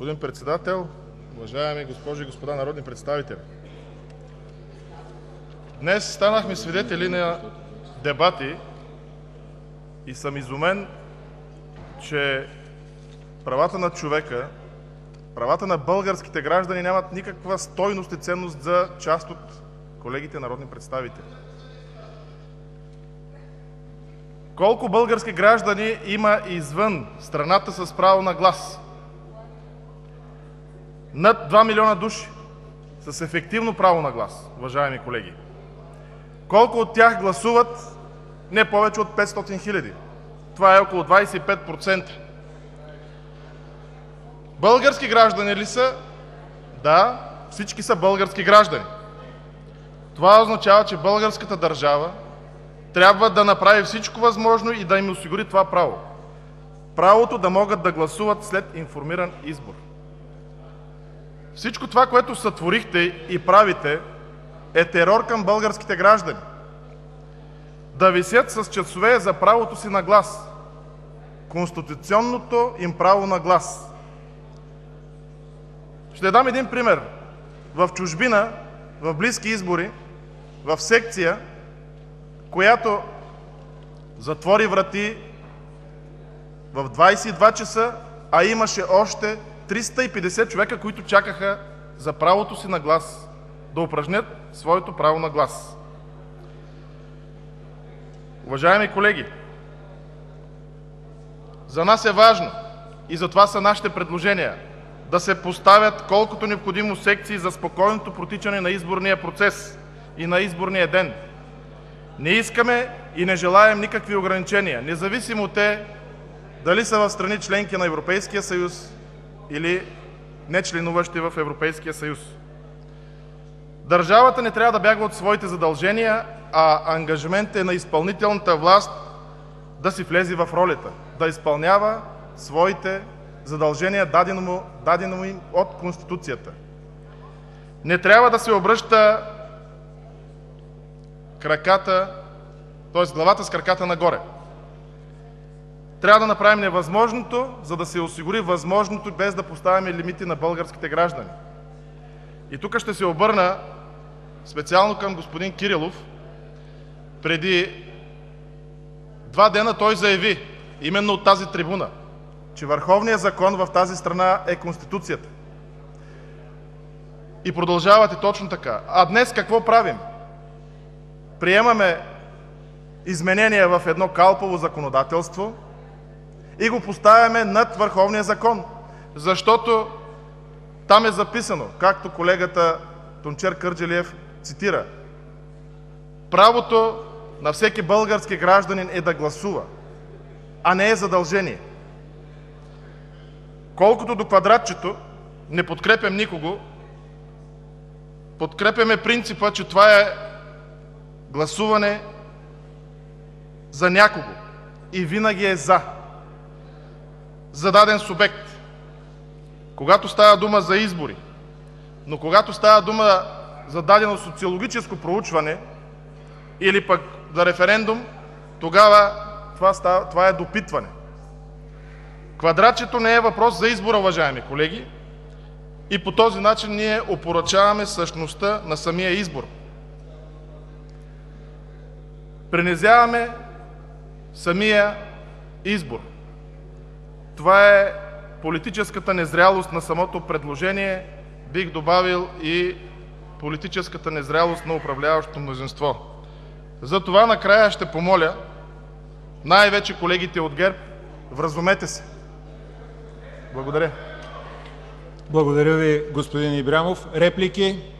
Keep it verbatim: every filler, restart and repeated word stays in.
Господин председател, уважаеми госпожи и господа народни представители! Днес станахме свидетели на дебати и съм изумен, че правата на човека, правата на българските граждани нямат никаква стойност и ценност за част от колегите народни представители. Колко български граждани има извън страната с право на глас? Над два милиона души с ефективно право на глас, уважаеми колеги. Колко от тях гласуват? Не повече от петстотин хиляди. Това е около двадесет и пет процента. Български граждани ли са? Да, всички са български граждани. Това означава, че българската държава трябва да направи всичко възможно и да им осигури това право. Правото да могат да гласуват след информиран избор. Всичко това, което сътворихте и правите, е терор към българските граждани. Да висят с часове за правото си на глас. Конституционното им право на глас. Ще дам един пример. В чужбина, в близки избори, в секция, която затвори врати в двадесет и два часа, а имаше още триста и петдесет човека, които чакаха за правото си на глас, да упражнят своето право на глас. Уважаеми колеги, за нас е важно и затова са нашите предложения да се поставят колкото необходимо секции за спокойното протичане на изборния процес и на изборния ден. Не искаме и не желаем никакви ограничения, независимо те дали са в страни членки на Европейския съюз или не членуващи в Европейския съюз. Държавата не трябва да бяга от своите задължения, а ангажимент е на изпълнителната власт да си влезе в ролята, да изпълнява своите задължения, дадено му, дадено му им от Конституцията. Не трябва да се обръща краката, т.е. главата с краката нагоре. Трябва да направим невъзможното, за да се осигури възможното, без да поставяме лимити на българските граждани. И тук ще се обърна специално към господин Кирилов. Преди два дена той заяви, именно от тази трибуна, че върховният закон в тази страна е Конституцията. И продължавате точно така. А днес какво правим? Приемаме изменения в едно калпово законодателство и го поставяме над върховния закон, защото там е записано, както колегата Тунчер Кърджалиев цитира: правото на всеки български гражданин е да гласува, а не е задължение. Колкото до квадратчето, не подкрепям никого, подкрепяме принципа, че това е гласуване за някого и винаги е за, за даден субект. Когато става дума за избори, но когато става дума за дадено социологическо проучване или пък за референдум, тогава това, става, това е допитване. Квадратчето не е въпрос за избора, уважаеми колеги, и по този начин ние опорочаваме същността на самия избор. Принизяваме самия избор. Това е политическата незрялост на самото предложение, бих добавил и политическата незрялост на управляващото мнозинство. Затова накрая ще помоля най-вече колегите от ГЕРБ: вразумете се. Благодаря. Благодаря ви, господин Ибрямов. Реплики?